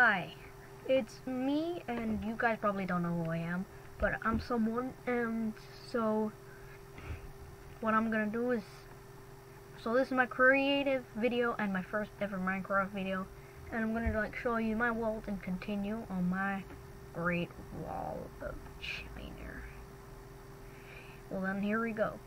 Hi, it's me, and you guys probably don't know who I am, but I'm someone, and so what I'm gonna do is, so this is my creative video and my first ever Minecraft video, and I'm gonna like show you my world and continue on my Great Wall of China. Well then, here we go.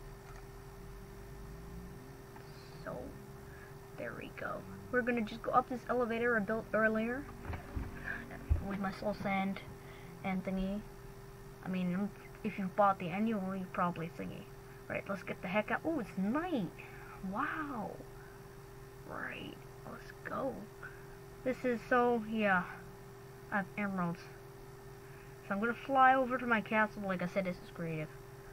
So, there we go. We're gonna just go up this elevator I built earlier with my soul sand and thingy. I mean, if you bought the annual, you probably thingy. Right, let's get the heck out. Oh, it's night. Wow. Right, let's go. This is so, yeah, I have emeralds. So I'm gonna fly over to my castle. Like I said, this is creative.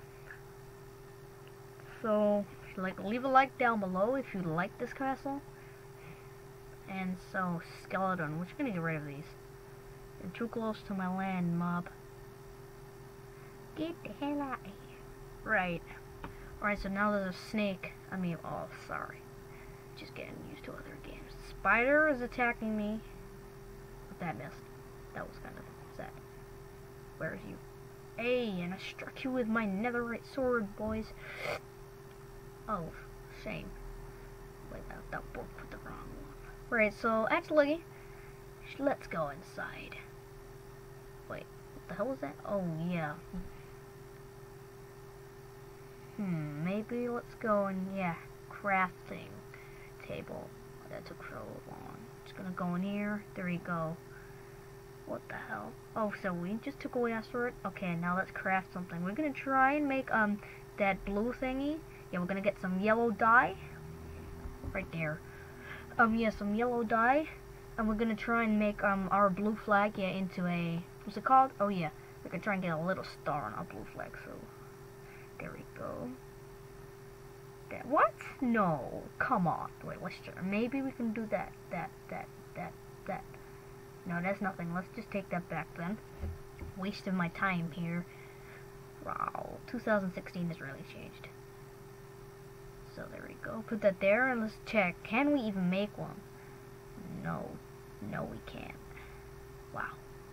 So, leave a like down below if you like this castle. And so, skeleton, we're just gonna get rid of these. You're too close to my land, mob. Get the hell out of here. Right. Alright, so now there's a snake. Oh, sorry. Just getting used to other games. Spider is attacking me. But that missed. That was kind of sad. Where is you? Hey, and I struck you with my netherite sword, boys. Oh, shame. Wait, that book with the wrong one. Right, so actually, let's go inside. Wait, what the hell was that? Oh, yeah. Maybe let's go and, yeah, crafting table. That took so long. Just gonna go in here. There we go. What the hell? Oh, so we just took away our sword? Okay, now let's craft something. We're gonna try and make, that blue thingy. Yeah, we're gonna get some yellow dye. Right there. Yeah, some yellow dye. And we're gonna try and make, our blue flag, yeah, into a, what's it called? Oh, yeah. We're gonna try and get a little star on our blue flag, so. There we go. That, what? No, come on. Wait, let's try. Maybe we can do that. No, that's nothing. Let's just take that back then. Wasting my time here. Wow, 2016 has really changed. So there we go. Put that there and let's check. Can we even make one? No. No, we can't. Wow.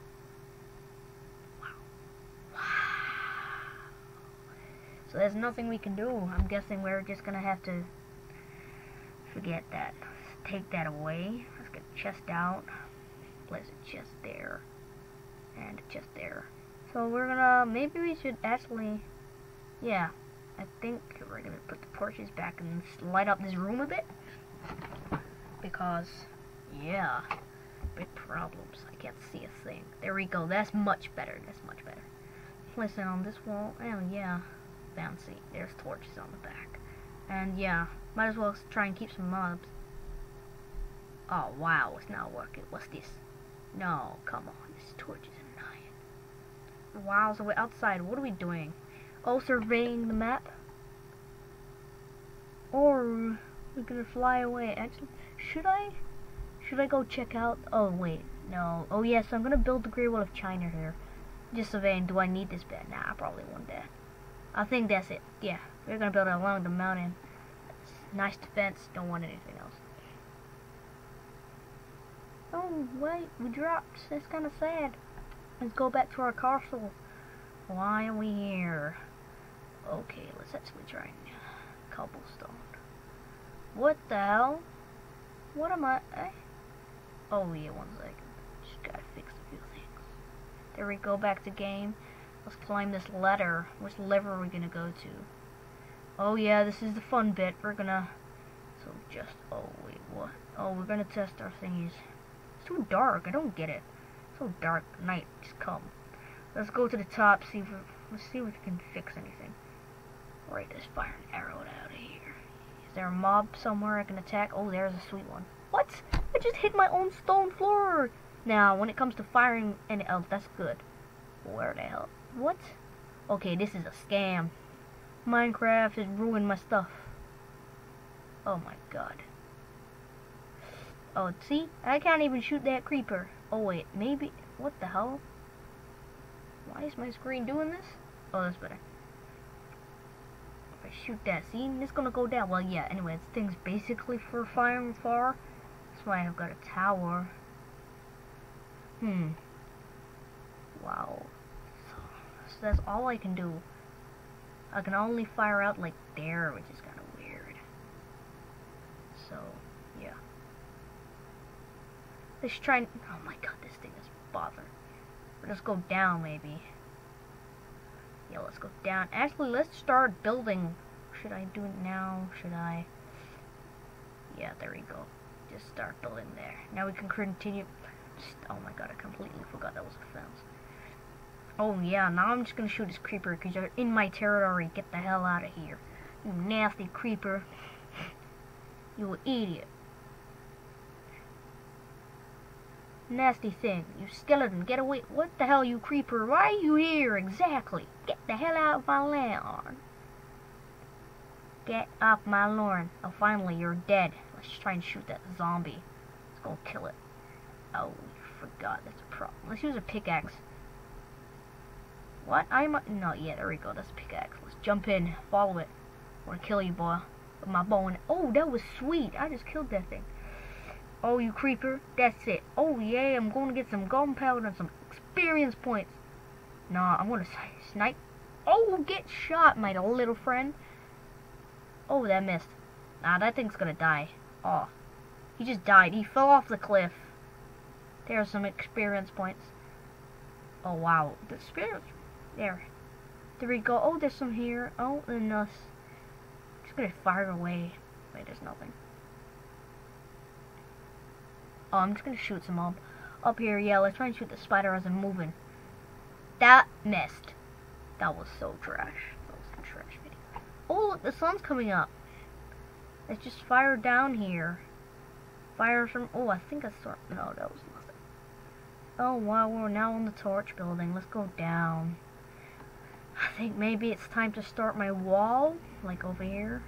So there's nothing we can do. I'm guessing we're just gonna have to forget that. Let's take that away. Let's get the chest out. Place a chest there. And a chest there. So we're gonna, maybe we should actually, yeah, I think we're gonna put the torches back and light up this room a bit. Because, yeah, big problems. I can't see a thing. There we go. That's much better. That's much better. Place it on this wall. Oh, yeah. Fancy. There's torches on the back. And yeah, might as well try and keep some mobs. Oh wow, it's not working. What's this? No, come on, this torch is annoying. Wow, so we're outside. What are we doing? Oh, surveying the map? Or we're gonna fly away. Actually, should I go check out? Oh wait, no. Oh yes, I'm gonna build the Great Wall of China here. Just surveying. Do I need this bed? Nah, I probably want that. I think that's it. Yeah, we're gonna build it along the mountain. Nice defense. Don't want anything else. Oh wait, we dropped. That's kind of sad. Let's go back to our castle. Why are we here? Okay, let's actually try and cobblestone. What the hell? What am I? Oh yeah, 1 second. Just gotta fix a few things. There we go. Back to game. Let's climb this ladder. Which lever are we gonna go to? Oh yeah, this is the fun bit. We're gonna, so just, oh wait, what? Oh, we're gonna test our thingies. It's too dark, I don't get it. It's so dark, night just come. Let's go to the top, let's see if we can fix anything. Right, let's fire an arrow out of here. Is there a mob somewhere I can attack? Oh, there's a sweet one. What? I just hit my own stone floor! Now, when it comes to firing any else, that's good. Where the hell? What? Okay, this is a scam. Minecraft has ruined my stuff. Oh my god. Oh, see? I can't even shoot that creeper. Oh wait, maybe... What the hell? Why is my screen doing this? Oh, that's better. If I shoot that, see? It's gonna go down. Well, yeah, anyway, this thing's basically for firing far. That's why I've got a tower. Wow. So that's all I can do. I can only fire out like there, which is kind of weird. So, yeah. Let's try. Oh my god, this thing is bothering. Let's go down, maybe. Yeah, let's go down. Actually, let's start building. Should I do it now? Should I? Yeah, there we go. Just start building there. Now we can continue. Oh my god, I completely forgot that was a fence. Oh yeah, now I'm just gonna shoot this creeper because you're in my territory. Get the hell out of here. You nasty creeper. You idiot. Nasty thing. You skeleton, get away. What the hell, you creeper? Why are you here exactly? Get the hell out of my lawn. Get off my lawn. Oh, finally, you're dead. Let's try and shoot that zombie. Let's go kill it. Oh, we forgot. That's a problem. Let's use a pickaxe. What? No, yeah, there we go. That's a pickaxe. Let's jump in. Follow it. I want to kill you, boy. With my bow and... Oh, that was sweet. I just killed that thing. Oh, you creeper. That's it. Oh, yeah, I'm going to get some gunpowder and some experience points. Nah, I'm going to snipe. Oh, get shot, my little friend. Oh, that missed. Nah, that thing's going to die. Oh, he just died. He fell off the cliff. There's some experience points. Oh, wow. The experience... There we go. Oh, there's some here. Oh, and us. Just gonna fire away. Wait, there's nothing. Oh, I'm just gonna shoot some up here. Yeah, let's try and shoot the spider as I'm moving. That missed. That was so trash. That was a trash video. Oh, look, the sun's coming up. Let's just fire down here. Fire from... Oh, I think I saw... No, that was nothing. Oh, wow, we're now on the torch building. Let's go down. I think maybe it's time to start my wall, like over here.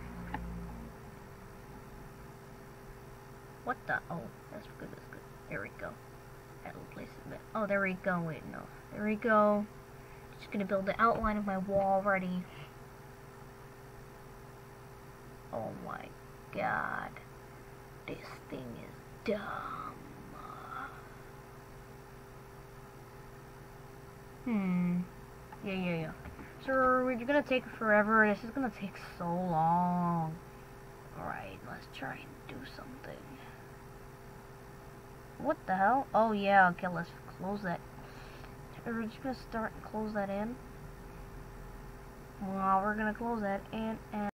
What the? Oh, that's good, that's good. There we go. That'll place it a bit. Oh, there we go. Wait, no. There we go. Just gonna build the outline of my wall already. Oh my god. This thing is dumb. Yeah. So we're gonna take forever. This is gonna take so long. Alright, let's try and do something. What the hell? Oh yeah, okay, let's close that. We're just gonna start and close that in. Well, we're gonna close that in and